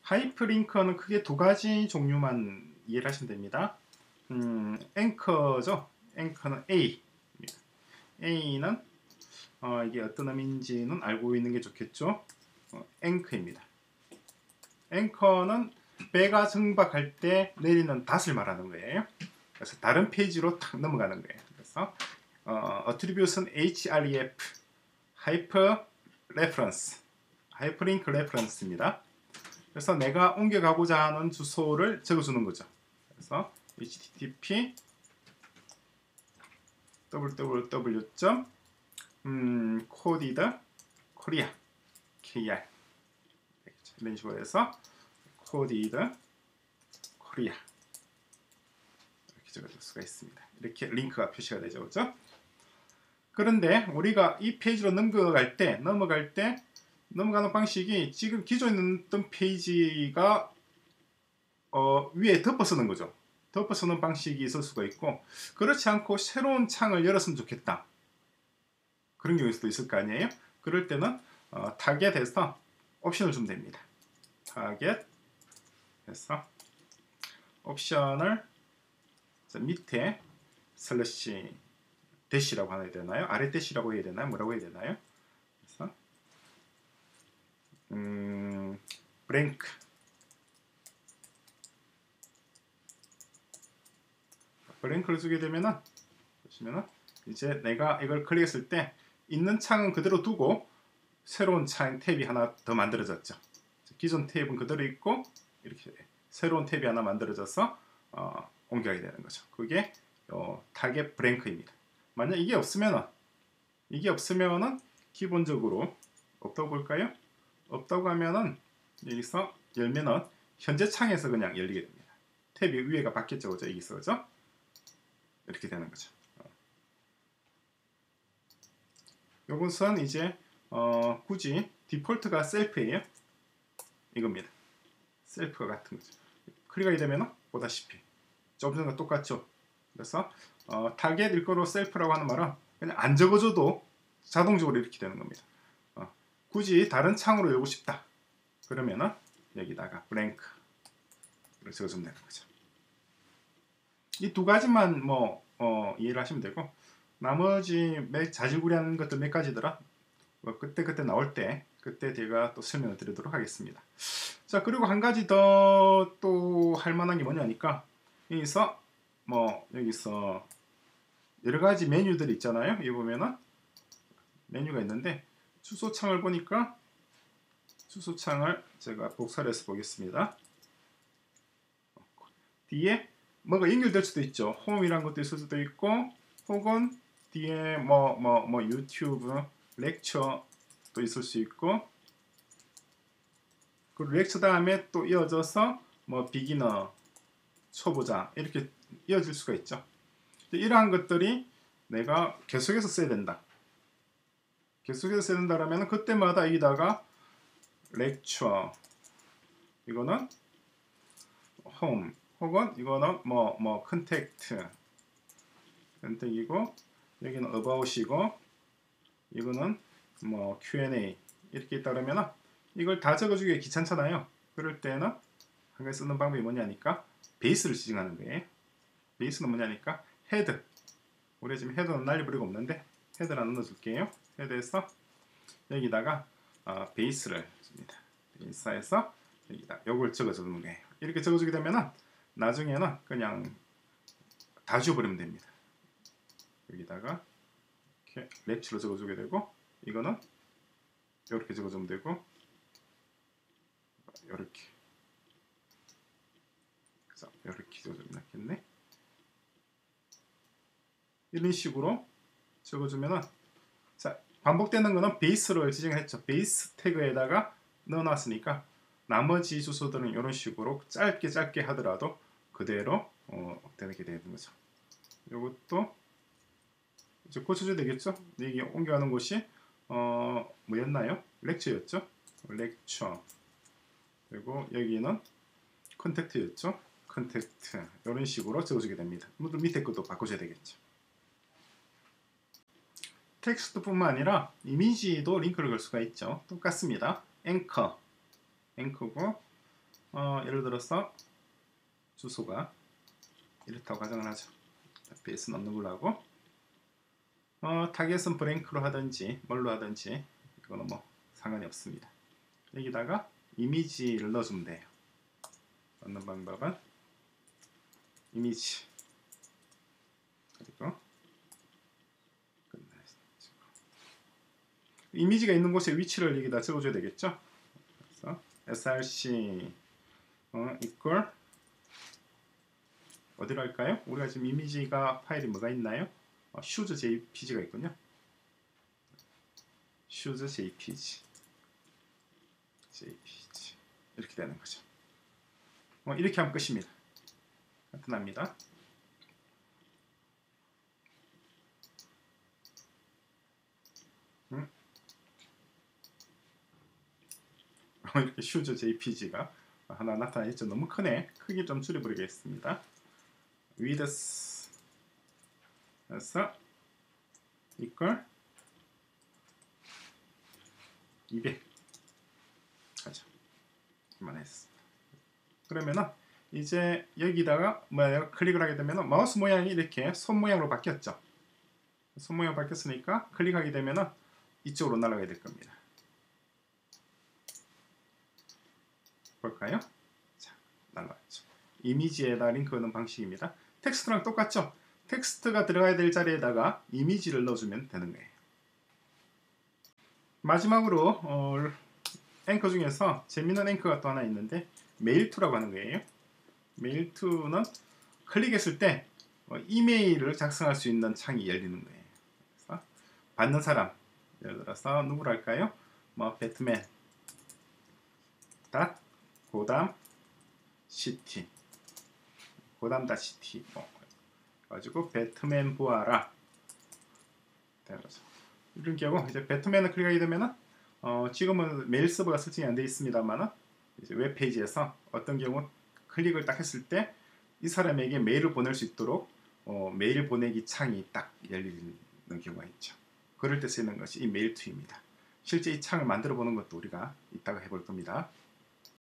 하이퍼링크는 크게 두 가지 종류만 이해를 하시면 됩니다. 앵커죠. 앵커는 A. A는 이게 어떤 의미인지는 알고 있는 게 좋겠죠. 앵커입니다. 앵커는 배가 정박할 때 내리는 닷을 말하는 거예요. 그래서 다른 페이지로 탁 넘어가는 거예요. 그래서 attribution href, hyper reference, hyperlink reference입니다. 그래서 내가 옮겨가고자 하는 주소를 적어주는 거죠. 그래서 http www. coded korea kr 이런 식으로 해서 coded korea 이렇게 적어줄 수가 있습니다. 이렇게 링크가 표시가 되죠, 그렇죠? 그런데 우리가 이 페이지로 넘어갈 때 넘어가는 방식이 지금 기존에 있던 페이지가 위에 덮어쓰는 거죠. 덮어쓰는 방식이 있을 수가 있고, 그렇지 않고 새로운 창을 열었으면 좋겠다. 그런 경우일 수도 있을 거 아니에요. 그럴 때는 타겟에서 옵션을 주면 됩니다. 타겟에서 옵션을 밑에 슬래시 대시라고 해야 되나요? 아래 대시라고 해야 되나요? 뭐라고 해야 되나요? 그래서 브랭크 브랭크를 주게 되면은 보시면은 이제 내가 이걸 클릭했을 때 있는 창은 그대로 두고 새로운 창 탭이 하나 더 만들어졌죠. 기존 탭은 그대로 있고 이렇게 새로운 탭이 하나 만들어져서 옮겨가게 되는 거죠. 그게 타겟 브랭크입니다. 만약 이게 없으면은 기본적으로 없다고 볼까요? 없다고 하면은 여기서 열면은 현재 창에서 그냥 열리게 됩니다. 탭이 위에가 바뀌었죠, 그죠? 여기서 그죠? 이렇게 되는 거죠. 요것은 이제 굳이 디폴트가 셀프예요. 이겁니다. 셀프가 같은 거죠. 클릭하게 되면은 보다시피 좀 전과 똑같죠. 그래서 타겟 일거로 셀프라고 하는 말은 그냥 안 적어줘도 자동적으로 이렇게 되는 겁니다. 굳이 다른 창으로 열고 싶다. 그러면은 여기다가 블랭크를 적어주면 되는 거죠. 이 두 가지만 이해를 하시면 되고, 나머지 자질구레한 것들 몇 가지더라 그때 나올 때 그때 제가 또 설명을 드리도록 하겠습니다. 자, 그리고 한 가지 더 또 할 만한 게 뭐냐니까, 여기서 여러 가지 메뉴들이 있잖아요. 여기 보면은 메뉴가 있는데, 주소창을 보니까 주소창을 제가 복사를 해서 보겠습니다. 뒤에 뭐가 연결될 수도 있죠. 홈이란 것도 있을 수도 있고, 혹은 뒤에 유튜브 렉처도 있을 수 있고, 그 렉처 다음에 또 이어져서 비기너, 초보자 이렇게 이어질 수가 있죠. 이러한 것들이 내가 계속해서 써야 된다. 계속해서 써야 된다라면 그때마다 여기다가 렉처, 이거는 홈, 혹은 이거는 컨택이고, 여기는 about이고, 이거는 Q&A 이렇게 있다면 이걸 다 적어주기가 귀찮잖아요. 그럴 때는 한 가지 쓰는 방법이 뭐냐니까, 베이스를 지정하는 거예요. 베이스는 뭐냐니까 헤드. 우리 지금 헤드는 날려버리고 없는데 헤드를 하나 넣어줄게요. 헤드에서 여기다가 베이스를 줍니다. 베이스에서 여기다 요걸 적어주는 거예요. 이렇게 적어주게 되면은 나중에는 그냥 다 지워버리면 됩니다. 여기다가 이렇게 렉처로 적어주게 되고, 이거는 이렇게 적어주면 되고, 이렇게 적어주면 낫겠네. 이런 식으로 적어주면은, 자, 반복되는 거는 베이스를 지정을 했죠. 베이스 태그에다가 넣어놨으니까 나머지 주소들은 이런 식으로 짧게 하더라도 그대로 되게 되는 거죠. 이것도 이제 고쳐줘야 되겠죠. 이게 옮겨가는 곳이 뭐였나요? 렉처였죠. 렉처. 그리고 여기는 컨택트였죠. 컨택트. 이런 식으로 적어주게 됩니다. 밑에 것도 바꿔줘야 되겠죠. 텍스트뿐만 아니라 이미지도 링크를 걸 수가 있죠. 똑같습니다. 앵커고 예를 들어서 주소가 이렇다고 가정을 하죠. 베이스 넣는 걸로 하고 타겟은 브랭크로 하든지 뭘로 하든지 이거는 뭐 상관이 없습니다. 여기다가 이미지를 넣어주면 돼요. 넣는 방법은 이미지 그리고 이미지가 있는 곳에 위치를 여기다 적어줘야 되겠죠. 그래서 src equal 어디로 할까요? 우리가 지금 이미지가 파일이 뭐가 있나요? shoes jpg가 있군요. shoes jpg 이렇게 되는 거죠. 이렇게 하면 끝입니다. 간단합니다. 이렇게 shoes jpg가 하나 나타나 있죠. 너무 크네. 크기 좀 줄여버리겠습니다. width 그래서 equal 200 하죠. 그만했습니다. 그러면은 이제 여기다가 클릭을 하게 되면은 마우스 모양이 이렇게 손 모양으로 바뀌었죠. 손 모양 바뀌었으니까 클릭하게 되면은 이쪽으로 날아가게 될 겁니다. 볼까요? 자, 날아왔죠. 이미지에다 링크 넣는 방식입니다. 텍스트랑 똑같죠? 텍스트가 들어가야 될 자리에다가 이미지를 넣어주면 되는 거예요. 마지막으로 앵커 중에서 재밌는 앵커가 또 하나 있는데 메일2라고 하는 거예요. 메일2는 클릭했을 때 이메일을 작성할 수 있는 창이 열리는 거예요. 그래서 받는 사람, 예를 들어서 누구로 할까요? 배트맨 닷 고담 시티 고담 닷 시티 가지고 배트맨 보아라 이런 경우 이제 배트맨을 클릭하게 되면은 지금은 메일 서버가 설정이 안 되어 있습니다만은 이제 웹 페이지에서 어떤 경우 클릭을 딱 했을 때 이 사람에게 메일을 보낼 수 있도록 메일 보내기 창이 딱 열리는 경우가 있죠. 그럴 때 쓰이는 것이 이 메일2입니다. 실제 이 창을 만들어 보는 것도 우리가 이따가 해볼 겁니다.